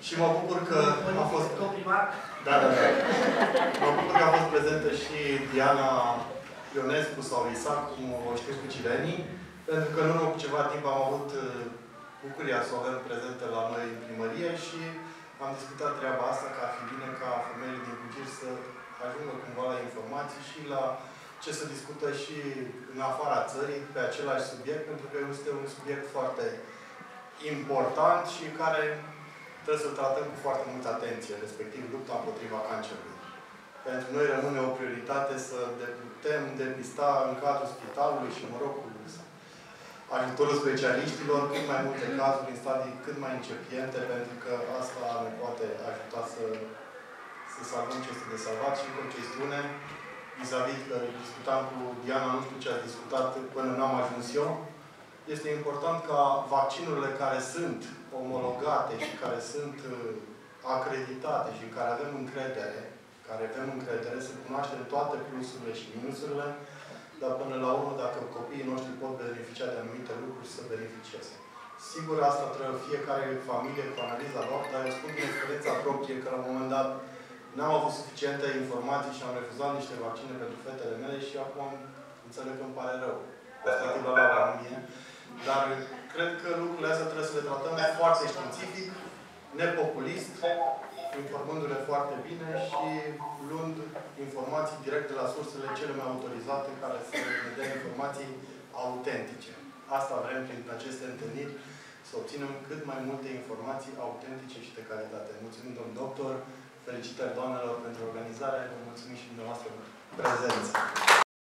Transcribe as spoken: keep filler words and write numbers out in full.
Și mă bucur că a fost... Da, da, da. Mă bucur că a fost prezentă și Diana Ionescu sau Isaac, cum o știu cu cilenii, pentru că în urmă cu ceva timp am avut bucuria să o avem prezentă la noi în primărie și am discutat treaba asta, că ar fi bine ca femeile din Bugiri să ajungă cumva la informații și la ce se discută și în afara țării pe același subiect, pentru că este un subiect foarte important și care trebuie să-l tratăm cu foarte multă atenție, respectiv lupta împotriva cancerului. Pentru noi rămâne o prioritate să putem depista în cadrul spitalului și, mă rog, cu ajutorul specialiștilor, cât mai multe cazuri în stadii cât mai incipiente, pentru că asta ne poate ajuta să, să salvăm ce este de salvat. Și încă o chestiune, vis-a-vis, discutam cu Diana, nu știu ce a discutat până n-am ajuns eu, este important ca vaccinurile care sunt omologate și care sunt acreditate și în care avem încredere, care avem încredere, să cunoaștem toate plusurile și minusurile, dar până la urmă, dacă copiii noștri pot beneficia de anumite lucruri, să beneficieze. Sigur, asta trebuie fiecare familie cu analiza lor, dar eu spun din experiența proprie că la un moment dat n-am avut suficiente informații și am refuzat niște vaccine pentru fetele mele și acum înțeleg că îmi pare rău. Respectiv la la mie. Dar cred că lucrurile astea trebuie să le tratăm foarte științific, nepopulist, informându-le foarte bine și luând informații direct de la sursele cele mai autorizate, care să ne dea informații autentice. Asta vrem prin aceste întâlniri, să obținem cât mai multe informații autentice și de calitate. Mulțumim, domn doctor, felicitări doamnelor pentru organizare, vă mulțumim și dumneavoastră pentru prezență.